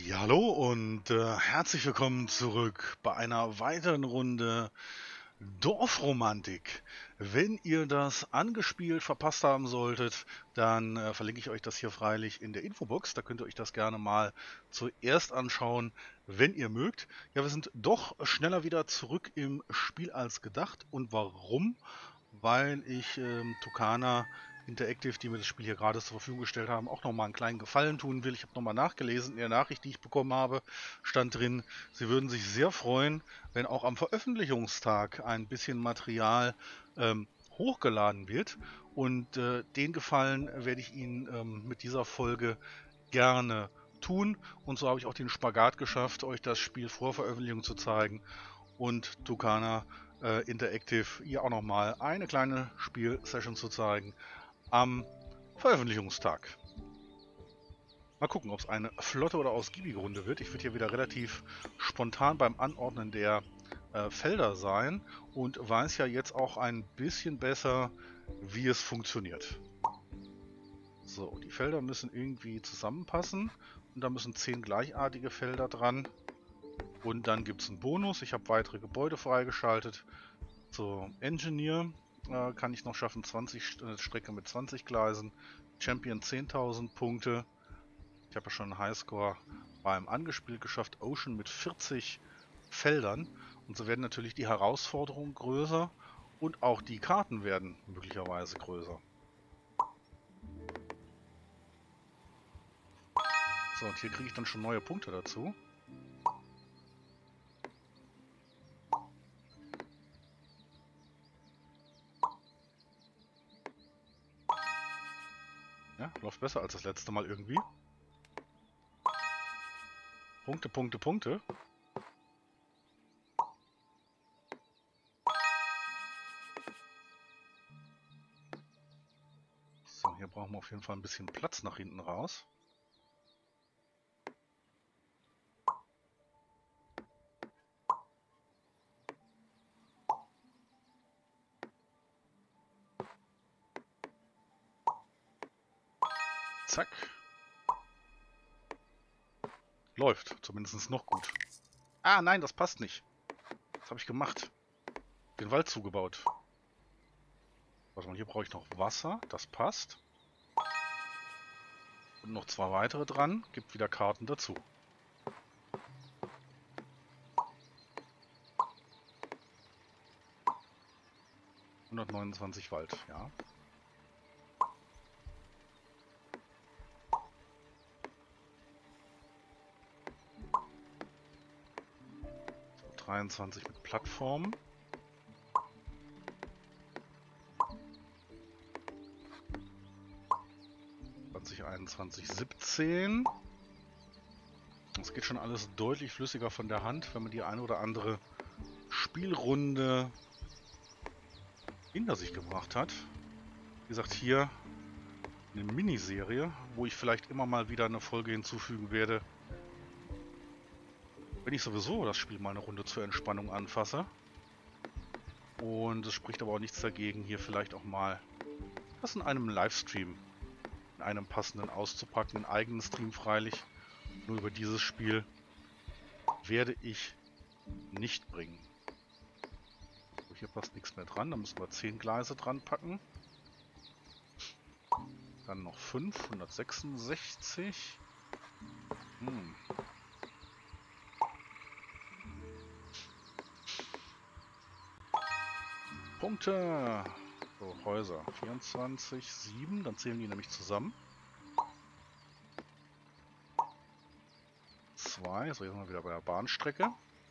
Ja, hallo und herzlich willkommen zurück bei einer weiteren Runde Dorfromantik. Wenn ihr das angespielt verpasst haben solltet, dann verlinke ich euch das hier freilich in der Infobox. Da könnt ihr euch das gerne mal zuerst anschauen, wenn ihr mögt. Ja, wir sind doch schneller wieder zurück im Spiel als gedacht. Und warum? Weil ich Tucana Interactive, die mir das Spiel hier gerade zur Verfügung gestellt haben, auch nochmal einen kleinen Gefallen tun will. Ich habe nochmal nachgelesen, in der Nachricht, die ich bekommen habe, stand drin, sie würden sich sehr freuen, wenn auch am Veröffentlichungstag ein bisschen Material hochgeladen wird. Und den Gefallen werde ich Ihnen mit dieser Folge gerne tun. Und so habe ich auch den Spagat geschafft, euch das Spiel vor Veröffentlichung zu zeigen und Tucana Interactive ihr auch nochmal eine kleine Spielsession zu zeigen am Veröffentlichungstag. Mal gucken, ob es eine flotte oder ausgiebige Runde wird. Ich würde hier wieder relativ spontan beim Anordnen der Felder sein und weiß ja jetzt auch ein bisschen besser, wie es funktioniert. So, die Felder müssen irgendwie zusammenpassen und da müssen 10 gleichartige Felder dran. Und dann gibt es einen Bonus. Ich habe weitere Gebäude freigeschaltet. So, Engineer kann ich noch schaffen. 20 Strecke mit 20 Gleisen. Champion 10.000 Punkte. Ich habe ja schon einen Highscore beim Angespielt geschafft. Ocean mit 40 Feldern. Und so werden natürlich die Herausforderungen größer. Und auch die Karten werden möglicherweise größer. So, und hier kriege ich dann schon neue Punkte dazu. Ja, läuft besser als das letzte Mal irgendwie. Punkte, Punkte, Punkte. So, hier brauchen wir auf jeden Fall ein bisschen Platz nach hinten raus. Zack. Läuft, zumindest noch gut. Ah, nein, das passt nicht. Was habe ich gemacht? Den Wald zugebaut. Warte mal, hier brauche ich noch Wasser. Das passt. Und noch 2 weitere dran. Gibt wieder Karten dazu. 129 Wald, ja. So, 23 mit Plattformen. ...21, 17. Das geht schon alles deutlich flüssiger von der Hand, wenn man die eine oder andere Spielrunde hinter sich gebracht hat. Wie gesagt, hier eine Miniserie, wo ich vielleicht immer mal wieder eine Folge hinzufügen werde, wenn ich sowieso das Spiel mal eine Runde zur Entspannung anfasse. Und es spricht aber auch nichts dagegen, hier vielleicht auch mal das in einem Livestream, in einem passenden auszupacken, einen eigenen Stream freilich. Nur über dieses Spiel werde ich nicht bringen. So, hier passt nichts mehr dran, da müssen wir 10 Gleise dran packen. Dann noch 5, 166. Punkte! So, Häuser. 24, 7, dann zählen die nämlich zusammen. 2, so jetzt sind wir wieder bei der Bahnstrecke.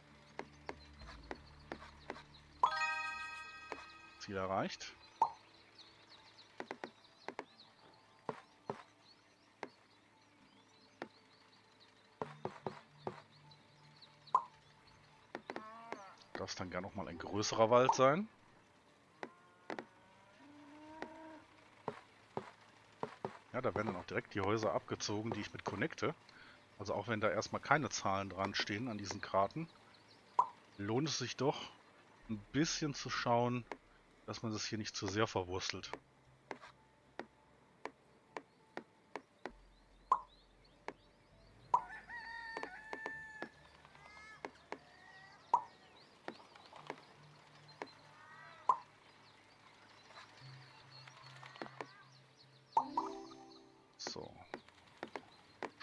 Ziel erreicht. Darf dann gerne noch mal ein größerer Wald sein. Ja, da werden dann auch direkt die Häuser abgezogen, die ich mit connecte. Also auch wenn da erstmal keine Zahlen dran stehen an diesen Karten, lohnt es sich doch ein bisschen zu schauen, dass man das hier nicht zu sehr verwurstelt.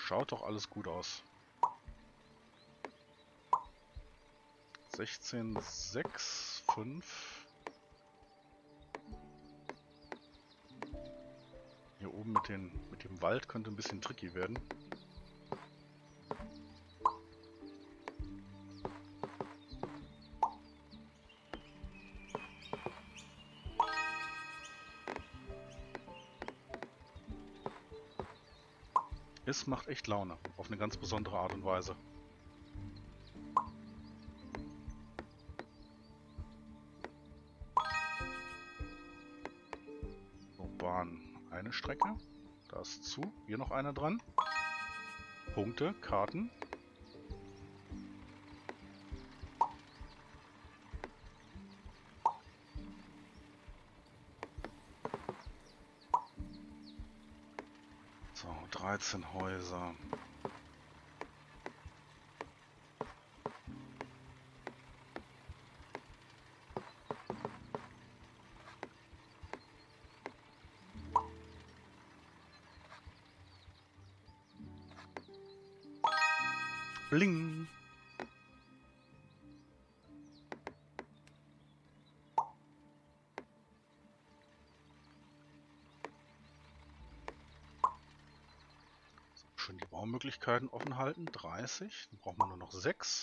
schaut doch alles gut aus. 16, 6, 5. Hier oben mit dem Wald könnte ein bisschen tricky werden. Es macht echt Laune, auf eine ganz besondere Art und Weise. So, Bahn, eine Strecke. Da ist zu. Hier noch eine dran. Punkte, Karten. So, 13 Häuser. Bling! Schön die Baumöglichkeiten offen halten. 30. Dann brauchen wir nur noch 6.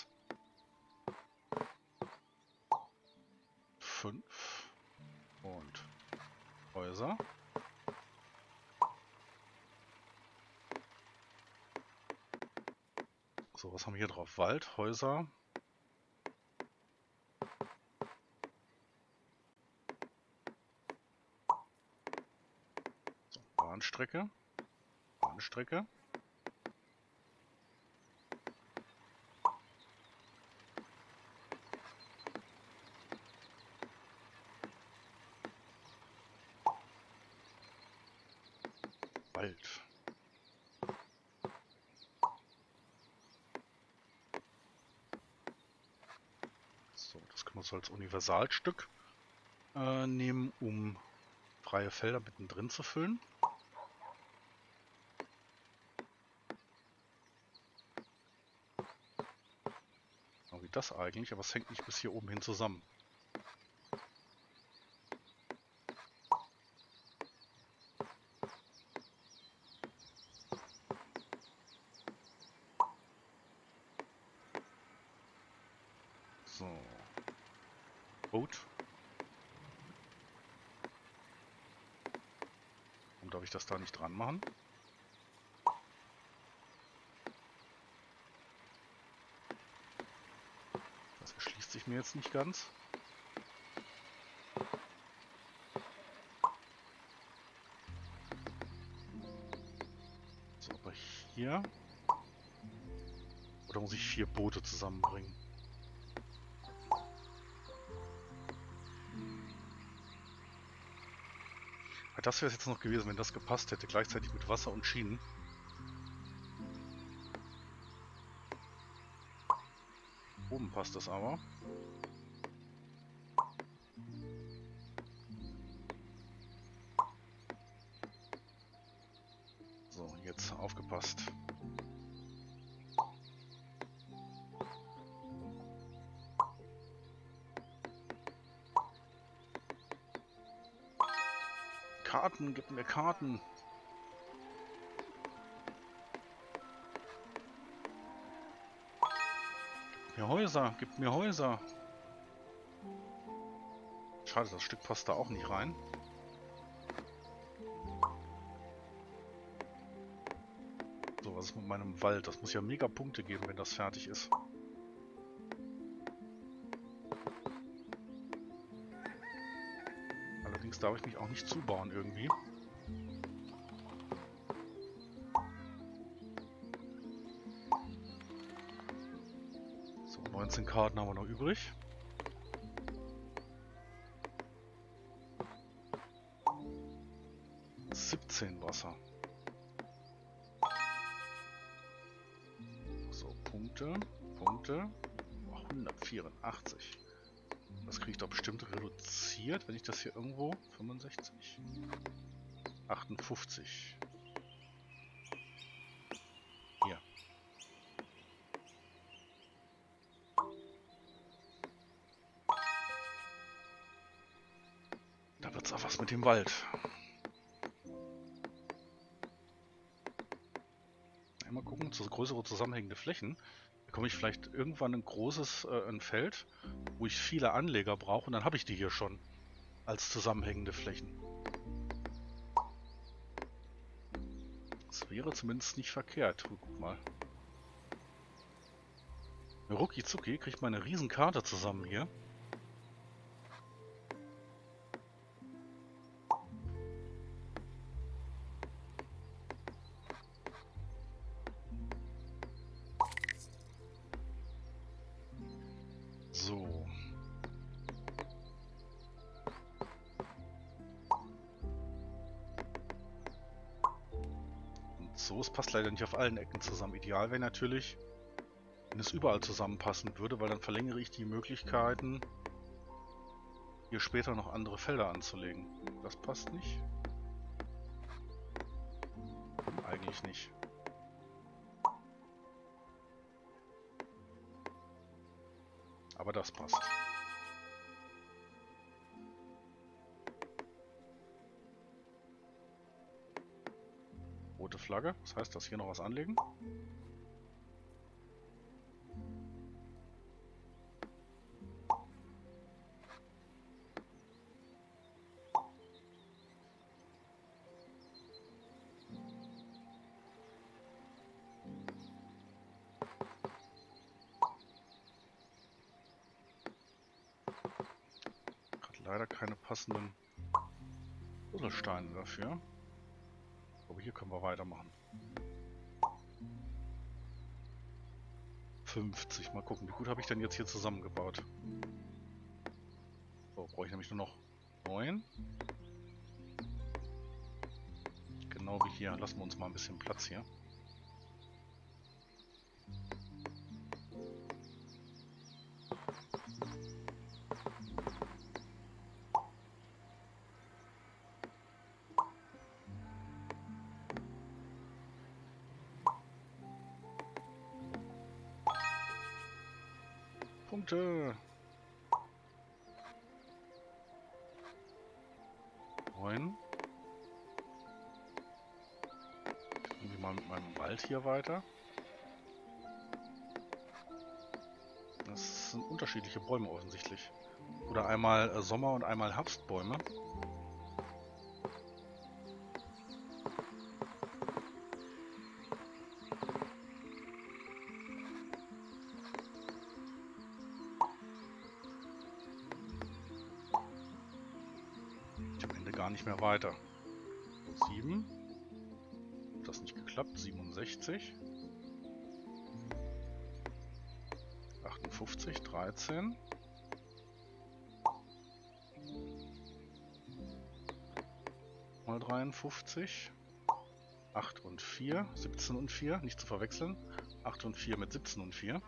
5. Und Häuser. So, was haben wir hier drauf? Wald, Häuser. So, Bahnstrecke. Bahnstrecke. Wald. So, das können wir uns als Universalstück nehmen, um freie Felder mittendrin zu füllen. So wie das eigentlich, aber es hängt nicht bis hier oben hin zusammen. So. Boot. Warum darf ich das da nicht dran machen? Das erschließt sich mir jetzt nicht ganz. So, aber hier... Oder muss ich 4 Boote zusammenbringen? Das wäre es jetzt noch gewesen, wenn das gepasst hätte, gleichzeitig mit Wasser und Schienen. Oben passt das aber. So, jetzt aufgepasst. Karten, gib mir Karten. Gib mir Häuser, gib mir Häuser. Schade, das Stück passt da auch nicht rein. So, was ist mit meinem Wald? Das muss ja mega Punkte geben, wenn das fertig ist. Allerdings darf ich mich auch nicht zubauen irgendwie. So, 19 Karten haben wir noch übrig. Wasser. So, Punkte. 184. Das kriege ich doch bestimmt reduziert, wenn ich das hier irgendwo... 65. 58. wird's auch was mit dem Wald. Mal gucken, so größere zusammenhängende Flächen. Da komme ich vielleicht irgendwann ein großes ein Feld, wo ich viele Anleger brauche und dann habe ich die hier schon als zusammenhängende Flächen. Das wäre zumindest nicht verkehrt. Guck mal. Rucki zucki kriegt man eine riesen Karte zusammen hier. So. Und so, es passt leider nicht auf allen Ecken zusammen. Ideal wäre natürlich, wenn es überall zusammenpassen würde, weil dann verlängere ich die Möglichkeiten, hier später noch andere Felder anzulegen. Das passt nicht. Eigentlich nicht. Aber das passt. Rote Flagge. Das heißt, dass hier noch was anlegen. Leider keine passenden Puzzlesteine dafür. Aber hier können wir weitermachen. 50. Mal gucken, wie gut habe ich denn jetzt hier zusammengebaut. So, brauche ich nämlich nur noch 9. Genau wie hier. Lassen wir uns mal ein bisschen Platz hier. Punkte. 9. Gehen wir mal mit meinem Wald hier weiter. Das sind unterschiedliche Bäume offensichtlich. Oder einmal Sommer- und einmal Herbstbäume. Gar nicht mehr weiter. 7. Hat das nicht geklappt? 67. 58. 13. Mal 53. 8 und 4. 17 und 4. Nicht zu verwechseln. 8 und 4 mit 17 und 4.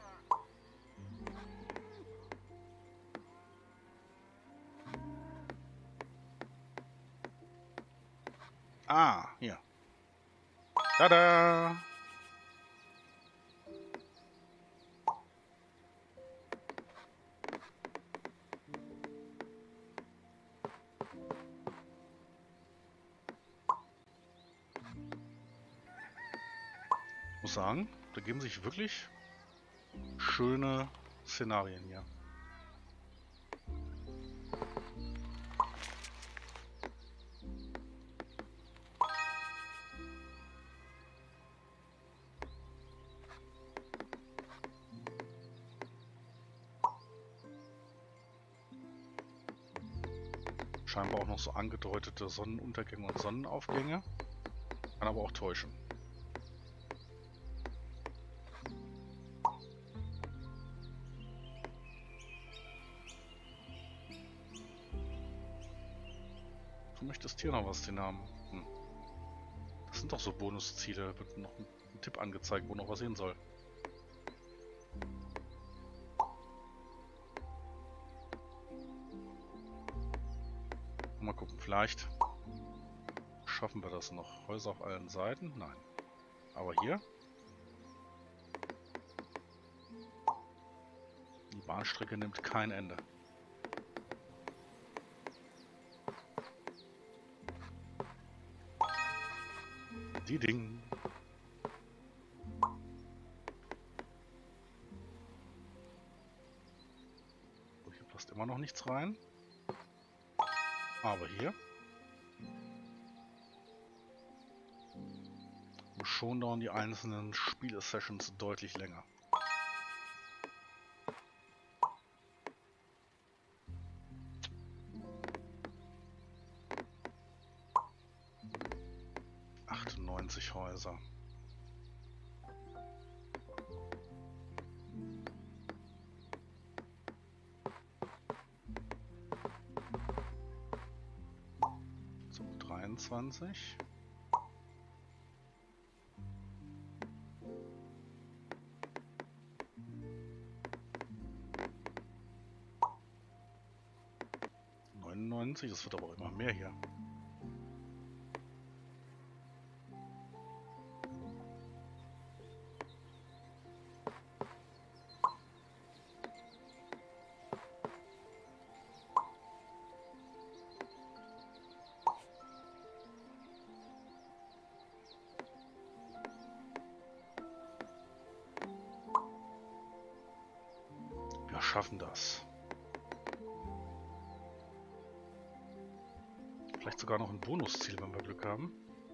Ah, hier. Tada! Ich muss sagen, da geben sich wirklich schöne Szenarien hier. Scheinbar auch noch so angedeutete Sonnenuntergänge und Sonnenaufgänge. Kann aber auch täuschen. Du möchtest hier noch was den Namen. Das sind doch so Bonusziele. Wird noch ein Tipp angezeigt, wo noch was hin soll. Mal gucken, vielleicht schaffen wir das noch. Häuser auf allen Seiten? Nein. Aber hier? Die Bahnstrecke nimmt kein Ende. Die Ding. So, hier passt immer noch nichts rein. Aber hier. Und schon dauern die einzelnen Spiele-Sessions deutlich länger. Häuser. So, 23. Das wird aber auch immer mehr hier. Wir schaffen das. Vielleicht sogar noch ein Bonusziel, wenn wir Glück haben.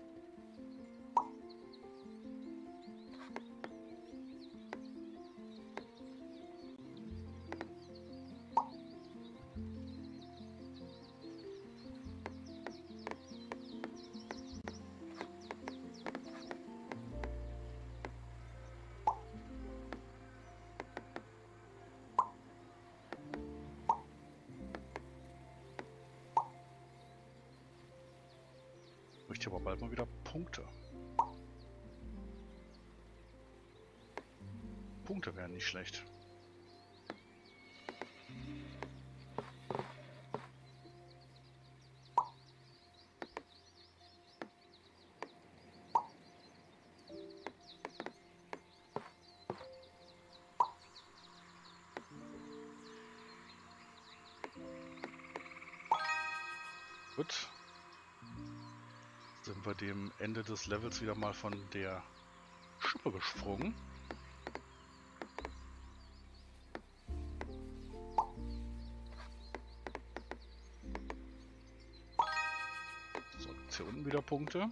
Ich möchte aber bald mal wieder Punkte. Punkte wären nicht schlecht. Gut. Sind wir dem Ende des Levels wieder mal von der Schippe gesprungen. So, gibt's hier unten wieder Punkte.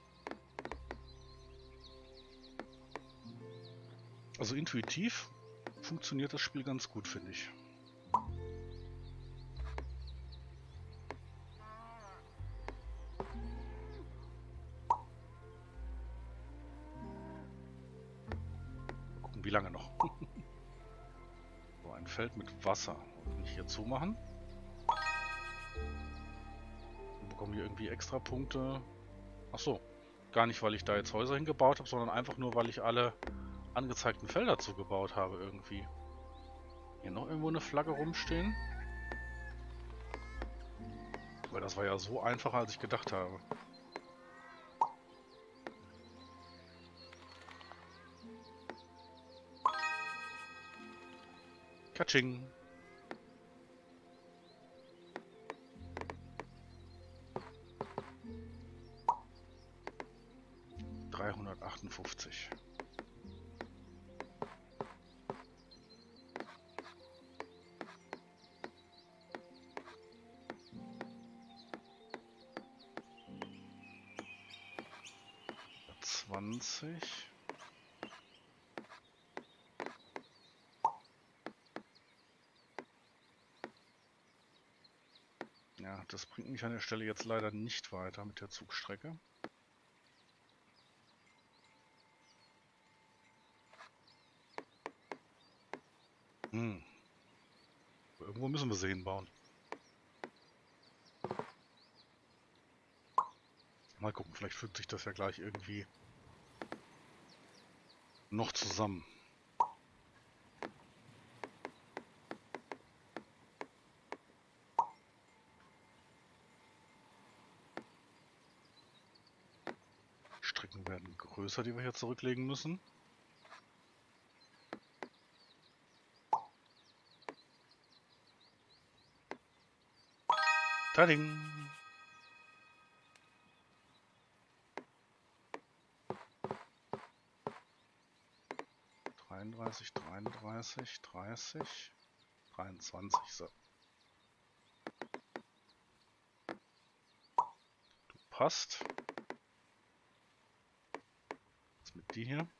Also intuitiv funktioniert das Spiel ganz gut, finde ich. Wie lange noch? So, ein Feld mit Wasser. Kann ich hier zumachen? Dann bekommen wir irgendwie extra Punkte. Achso, gar nicht, weil ich da jetzt Häuser hingebaut habe, sondern einfach nur, weil ich alle angezeigten Felder zugebaut habe irgendwie. Hier noch irgendwo eine Flagge rumstehen? Weil das war ja so einfacher, als ich gedacht habe. Katsching! $358. Ja, das bringt mich an der Stelle jetzt leider nicht weiter mit der Zugstrecke. Irgendwo müssen wir sie hinbauen. Mal gucken, vielleicht fügt sich das ja gleich irgendwie noch zusammen. Die Strecken werden größer, die wir hier zurücklegen müssen. Tading! 33, 33, 30, 23. So. Du passt. Was mit dir hier?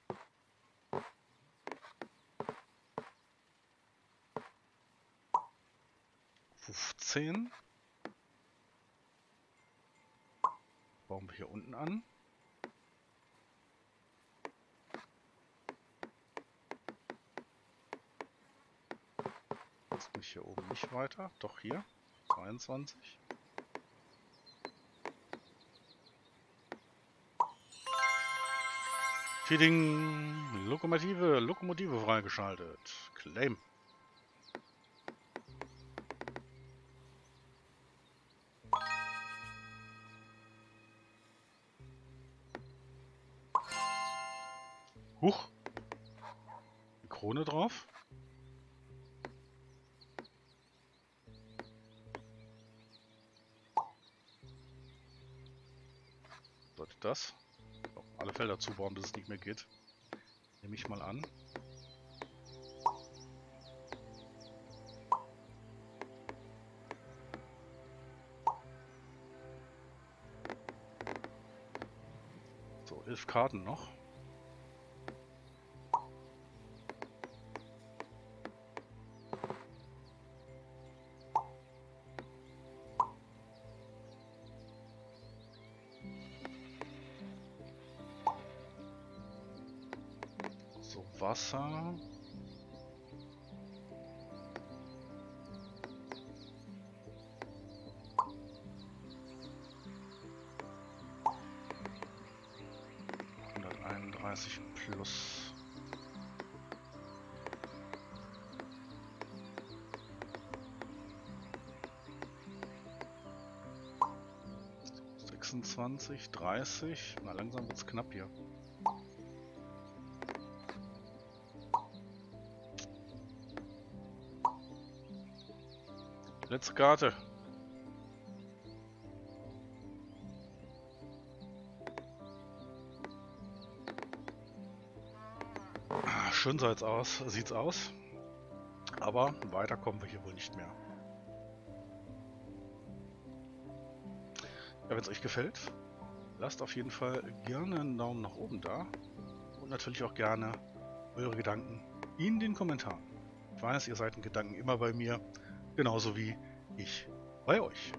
Bauen wir hier unten an. Jetzt mich hier oben nicht weiter. Doch hier. 22. Feeding. Lokomotive freigeschaltet. Claim. Huch. Die Krone drauf. Sollte das? So, alle Felder zubauen, bis es nicht mehr geht. Nehme ich mal an. So, 11 Karten noch. So, Wasser. Plus. ...26, 30... Na, langsam wird's knapp hier. Letzte Karte. Schön sieht's aus. Aber weiter kommen wir hier wohl nicht mehr. Ja, wenn es euch gefällt, lasst auf jeden Fall gerne einen Daumen nach oben da. Und natürlich auch gerne eure Gedanken in den Kommentaren. Ich weiß, ihr seid in Gedanken immer bei mir, genauso wie ich bei euch.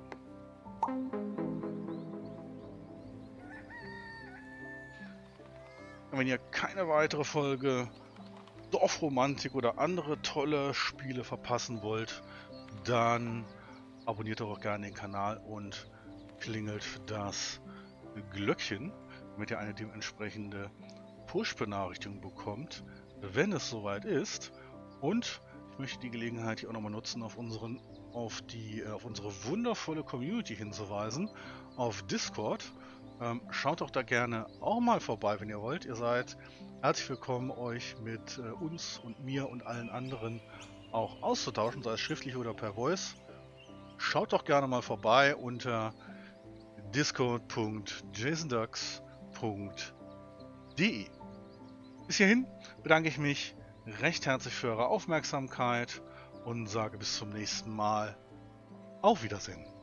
Und wenn ihr keine weitere Folge Dorfromantik oder andere tolle Spiele verpassen wollt, dann abonniert doch auch gerne den Kanal und klingelt das Glöckchen, damit ihr eine dementsprechende Push-Benachrichtigung bekommt, wenn es soweit ist. Und ich möchte die Gelegenheit hier auch nochmal nutzen, auf unsere wundervolle Community hinzuweisen, auf Discord. Schaut doch da gerne auch mal vorbei, wenn ihr wollt. Ihr seid herzlich willkommen, euch mit uns und mir und allen anderen auch auszutauschen, sei es schriftlich oder per Voice. Schaut doch gerne mal vorbei unter discord.jasonducks.de. Bis hierhin bedanke ich mich recht herzlich für eure Aufmerksamkeit und sage bis zum nächsten Mal. Auf Wiedersehen.